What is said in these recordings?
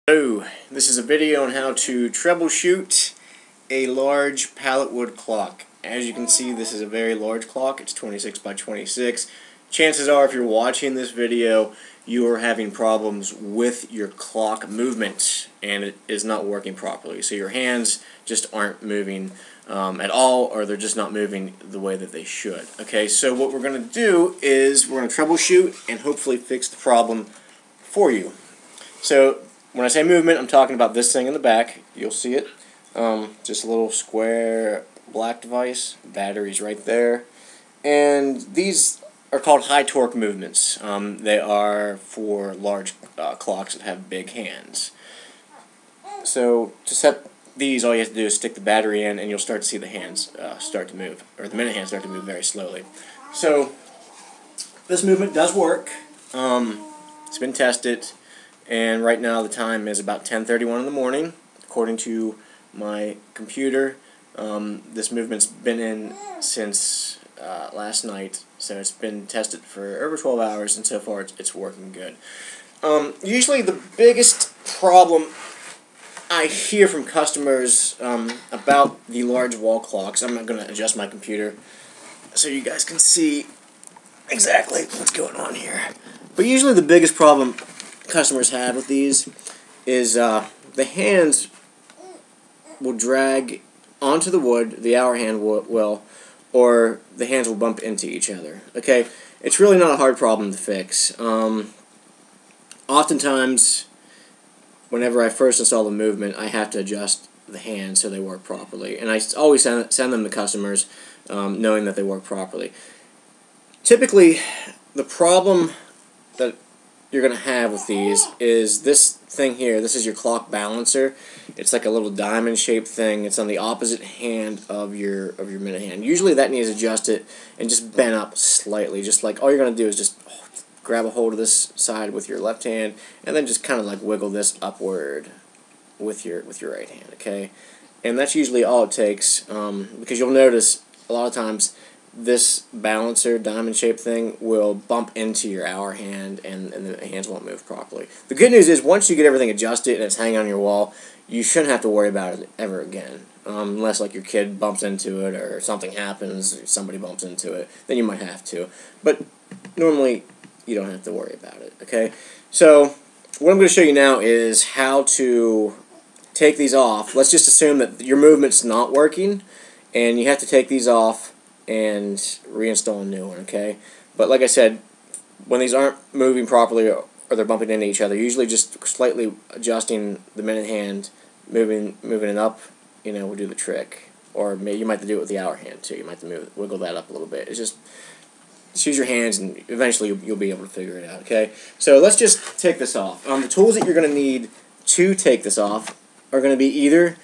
Hello, this is a video on how to troubleshoot a large pallet wood clock. As you can see, this is a very large clock. It's 26 by 26. Chances are, if you're watching this video, you are having problems with your clock movement and it is not working properly. So your hands just aren't moving at all, or they're just not moving the way that they should. Okay, so what we're going to do is we're going to troubleshoot and hopefully fix the problem for you. So when I say movement, I'm talking about this thing in the back. You'll see it. Just a little square black device. Batteries right there. And these are called high torque movements. They are for large clocks that have big hands. So to set these, all you have to do is stick the battery in and you'll start to see the hands start to move. Or the minute hands start to move very slowly. So this movement does work. It's been tested. And right now the time is about 10:31 in the morning, according to my computer. This movement's been in since last night, so it's been tested for over 12 hours, and so far it's working good. Usually the biggest problem I hear from customers about the large wall clocks, I'm not going to adjust my computer so you guys can see exactly what's going on here. But usually the biggest problem customers have with these is the hands will drag onto the wood, the hour hand will, or the hands will bump into each other. Okay, it's really not a hard problem to fix. Oftentimes, whenever I first install the movement, I have to adjust the hands so they work properly, and I always send them to customers knowing that they work properly. Typically, the problem that you're going to have with these is this thing here. This is your clock balancer. It's like a little diamond shaped thing. It's on the opposite hand of your minute hand. Usually that needs adjusted and just bent up slightly. Just like all you're going to do is just grab a hold of this side with your left hand and then just kind of like wiggle this upward with your right hand, okay? And that's usually all it takes, because you'll notice a lot of times this balancer, diamond-shaped thing, will bump into your hour hand, and the hands won't move properly. The good news is, once you get everything adjusted and it's hanging on your wall, you shouldn't have to worry about it ever again. Unless, like, your kid bumps into it, or something happens, or somebody bumps into it, then you might have to. But normally, you don't have to worry about it, okay? So, what I'm going to show you now is how to take these off. Let's just assume that your movement's not working, and you have to take these off and reinstall a new one, okay? But like I said, when these aren't moving properly or they're bumping into each other, usually just slightly adjusting the minute hand, moving it up, will do the trick. Or maybe you might have to do it with the hour hand too. You might have to wiggle that up a little bit. It's just use your hands and eventually you'll be able to figure it out, okay? So let's just take this off. The tools that you're going to need to take this off are going to be either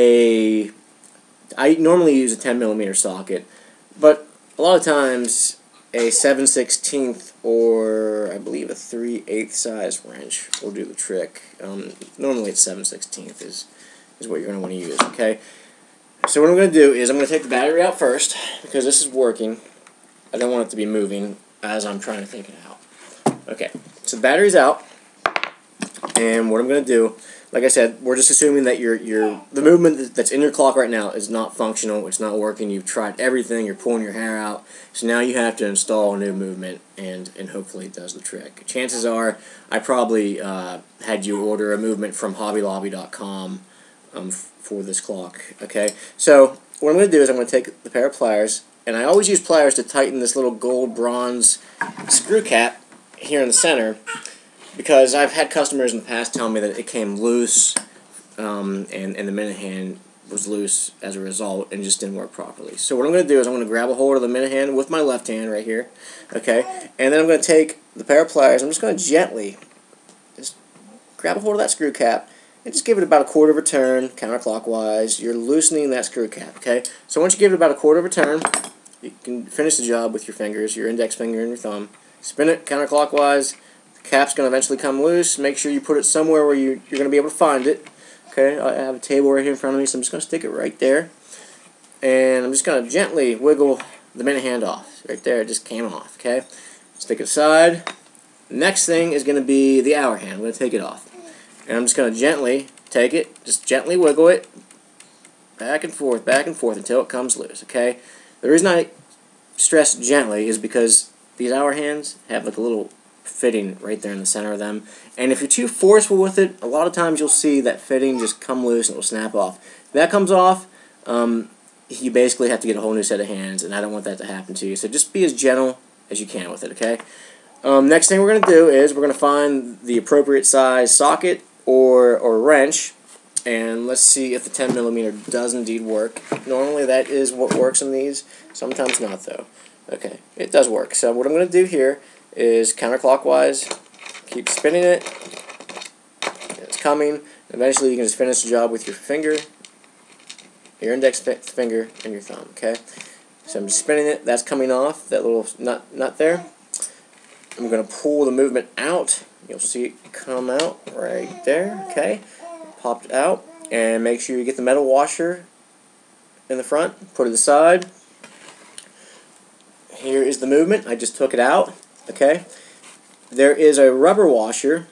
I normally use a 10mm socket, but a lot of times a 7/16 or I believe a 3/8 size wrench will do the trick. Normally it's 7/16 is what you're going to want to use, okay? So what I'm going to do is I'm going to take the battery out first, because this is working. I don't want it to be moving as I'm trying to take it out. Okay, so the battery's out, and what I'm going to do, like I said, we're just assuming that the movement that's in your clock right now is not functional, it's not working, you've tried everything, you're pulling your hair out, so now you have to install a new movement, and hopefully it does the trick. Chances are, I probably had you order a movement from HobbyLobby.com for this clock, okay? So, what I'm going to do is I'm going to take the pair of pliers, and I always use pliers to tighten this little gold bronze screw cap here in the center, because I've had customers in the past tell me that it came loose, and the minute hand was loose as a result, and just didn't work properly. So what I'm going to do is I'm going to grab a hold of the minute hand with my left hand right here, okay? And then I'm going to take the pair of pliers, I'm just going to gently just grab a hold of that screw cap, and just give it about a quarter of a turn, counterclockwise. You're loosening that screw cap, okay? So once you give it about a quarter of a turn, you can finish the job with your fingers, your index finger and your thumb. Spin it counterclockwise. Cap's going to eventually come loose. Make sure you put it somewhere where you're going to be able to find it. Okay, I have a table right here in front of me, so I'm just going to stick it right there. And I'm just going to gently wiggle the minute hand off. Right there, it just came off, okay? Stick it aside. Next thing is going to be the hour hand. I'm going to take it off. And I'm just going to gently take it, just gently wiggle it, back and forth until it comes loose, okay? The reason I stress gently is because these hour hands have like a little fitting right there in the center of them. And if you're too forceful with it, a lot of times you'll see that fitting just come loose and it will snap off. If that comes off, you basically have to get a whole new set of hands, and I don't want that to happen to you. So just be as gentle as you can with it, okay? Next thing we're going to do is we're going to find the appropriate size socket or wrench, and let's see if the 10mm does indeed work. Normally that is what works in these, sometimes not though. Okay, it does work. So what I'm going to do here is counterclockwise, keep spinning it, it's coming, eventually you can just finish the job with your finger, your index finger, and your thumb, okay? So I'm just spinning it, that's coming off, that little nut there. I'm going to pull the movement out, you'll see it come out right there, okay? Popped out, and make sure you get the metal washer in the front, put it aside. Here is the movement, I just took it out, okay? There is a rubber washer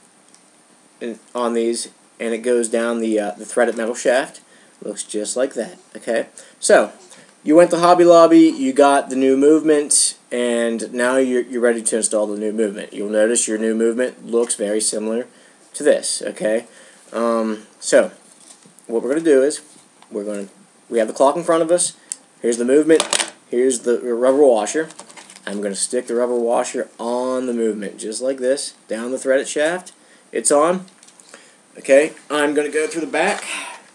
on these, and it goes down the threaded metal shaft. Looks just like that, okay? So, you went to Hobby Lobby, you got the new movement, and now you're ready to install the new movement. You'll notice your new movement looks very similar to this, okay? So, what we're going to do is, we have the clock in front of us, here's the movement, here's the rubber washer. I'm going to stick the rubber washer on the movement, just like this, down the threaded shaft. It's on. Okay, I'm going to go through the back.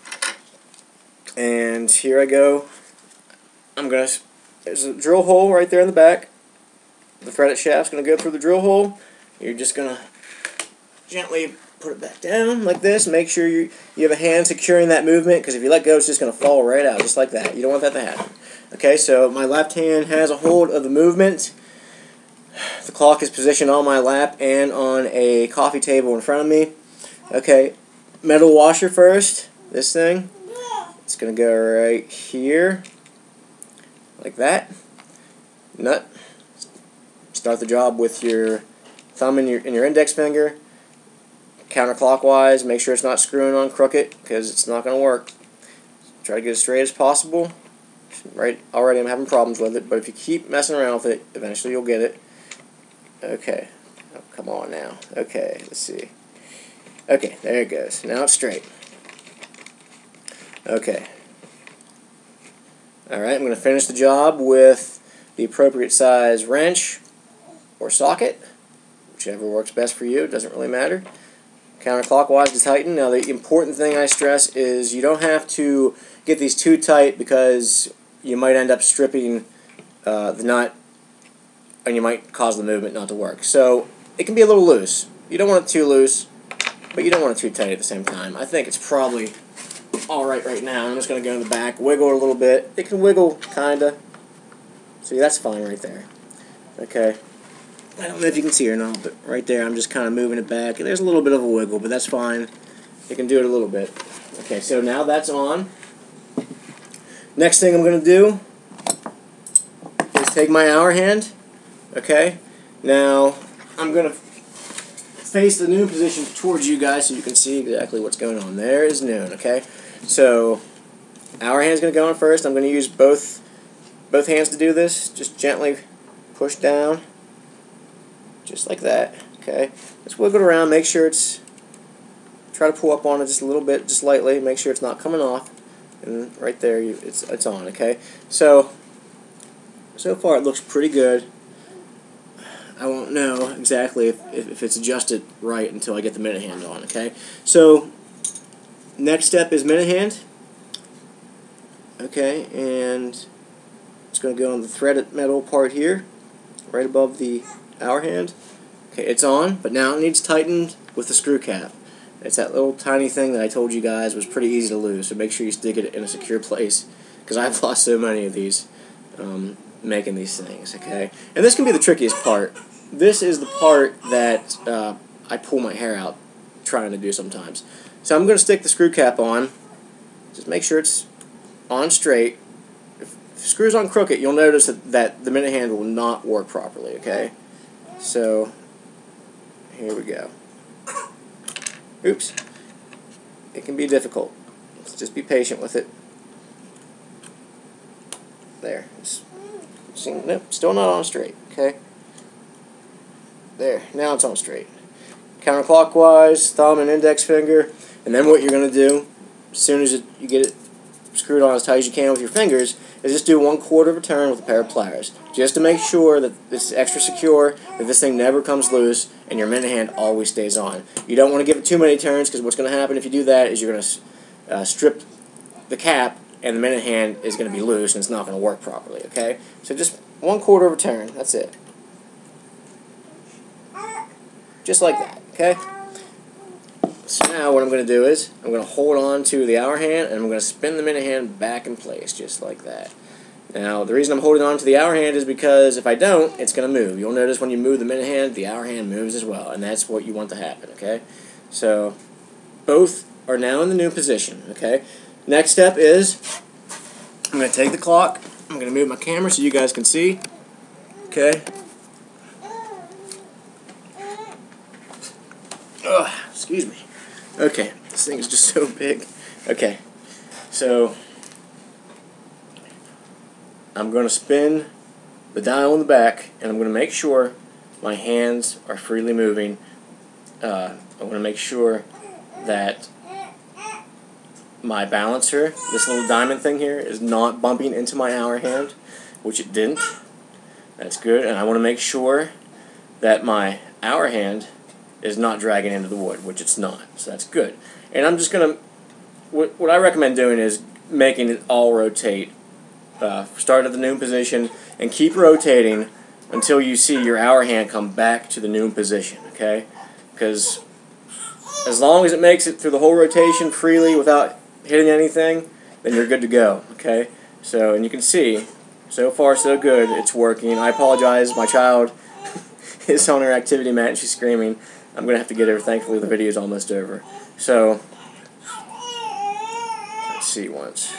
And here I go. There's a drill hole right there in the back. The threaded shaft's going to go through the drill hole. You're just going to gently put it back down like this. Make sure you have a hand securing that movement, because if you let go, it's just going to fall right out, just like that. You don't want that to happen. Okay, so my left hand has a hold of the movement. The clock is positioned on my lap and on a coffee table in front of me. Okay, metal washer first, this thing. It's going to go right here, like that. Nut. Start the job with your thumb and your index finger. Counterclockwise, make sure it's not screwing on crooked, because it's not going to work. Try to get as straight as possible. Right, already I'm having problems with it, but if you keep messing around with it, eventually you'll get it. Okay, oh, come on now. Okay, let's see. Okay, there it goes. Now it's straight. Okay. Alright, I'm going to finish the job with the appropriate size wrench or socket, whichever works best for you, it doesn't really matter. Counterclockwise to tighten. Now the important thing I stress is you don't have to get these too tight, because you might end up stripping the nut, and you might cause the movement not to work. So it can be a little loose. You don't want it too loose, but you don't want it too tight at the same time. I think it's probably alright right now. I'm just going to go in the back, wiggle it a little bit. It can wiggle, kinda. See, that's fine right there. Okay. I don't know if you can see or not, but right there I'm just kind of moving it back. There's a little bit of a wiggle, but that's fine. You can do it a little bit. Okay, so now that's on. Next thing I'm going to do is take my hour hand. Okay. Now I'm going to face the noon position towards you guys so you can see exactly what's going on. There is noon, okay? So, hour hand's going to go on first. I'm going to use both hands to do this. Just gently push down, just like that, okay? Just wiggle it around, make sure it's, try to pull up on it just a little bit, just lightly, make sure it's not coming off, and right there, it's on, okay? So far it looks pretty good. I won't know exactly if it's adjusted right until I get the minute hand on, okay? So, next step is minute hand. Okay, and it's going to go on the threaded metal part here, right above the hour hand. Okay, it's on, but now it needs tightened with the screw cap. It's that little tiny thing that I told you guys was pretty easy to lose, so make sure you stick it in a secure place, because I've lost so many of these making these things, okay? And this can be the trickiest part. This is the part that I pull my hair out trying to do sometimes. So I'm going to stick the screw cap on. Just make sure it's on straight. If the screw's on crooked, you'll notice that the minute hand will not work properly, okay? So, here we go. Oops. It can be difficult. Let's just be patient with it. There. Nope, still not on straight. Okay. There. Now it's on straight. Counterclockwise, thumb and index finger, and then what you're going to do, as soon as you get it screwed on as tight as you can with your fingers, is just do 1/4 of a turn with a pair of pliers, just to make sure that it's extra secure, that this thing never comes loose, and your minute hand always stays on. You don't want to give it too many turns, because what's going to happen if you do that is you're going to strip the cap, and the minute hand is going to be loose, and it's not going to work properly, okay? So just 1/4 of a turn, that's it. Just like that, okay? So now what I'm going to do is, I'm going to hold on to the hour hand, and I'm going to spin the minute hand back in place, just like that. Now, the reason I'm holding on to the hour hand is because if I don't, it's going to move. You'll notice when you move the minute hand, the hour hand moves as well, and that's what you want to happen, okay? So, both are now in the new position, okay? Next step is, I'm going to take the clock, I'm going to move my camera so you guys can see, okay? Ugh, excuse me. Okay, this thing is just so big. Okay, so I'm going to spin the dial in the back, and I'm going to make sure my hands are freely moving. I want to make sure that my balancer, this little diamond thing here, is not bumping into my hour hand, which it didn't. That's good. And I want to make sure that my hour hand is not dragging into the wood, which it's not. So that's good. And I'm just going to, what I recommend doing is making it all rotate. Start at the noon position and keep rotating until you see your hour hand come back to the noon position, okay? Because as long as it makes it through the whole rotation freely without hitting anything, then you're good to go, okay? So, and you can see, so far so good, it's working. I apologize, my child is on her activity mat and she's screaming. I'm going to have to get her. Thankfully, the video is almost over. So, let's see once.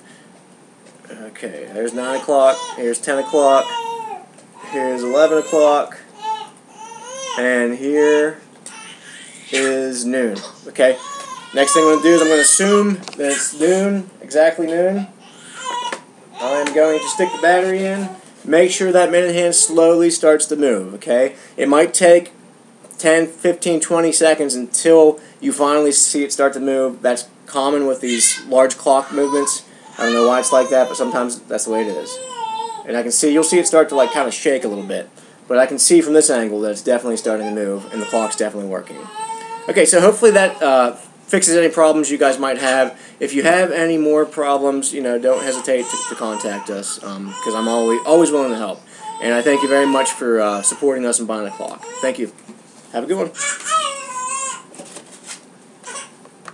Okay, there's 9 o'clock, here's 10 o'clock, here's 11 o'clock, and here is noon. Okay, next thing I'm going to do is I'm going to assume that it's noon, exactly noon. I'm going to stick the battery in, make sure that minute hand slowly starts to move, okay? It might take 10, 15, 20 seconds until you finally see it start to move. That's common with these large clock movements. I don't know why it's like that, but sometimes that's the way it is. And I can see, you'll see it start to like kind of shake a little bit. But I can see from this angle that it's definitely starting to move, and the clock's definitely working. Okay, so hopefully that fixes any problems you guys might have. If you have any more problems, you know, don't hesitate to contact us, because I'm always willing to help. And I thank you very much for supporting us and buying a clock. Thank you. Have a good one.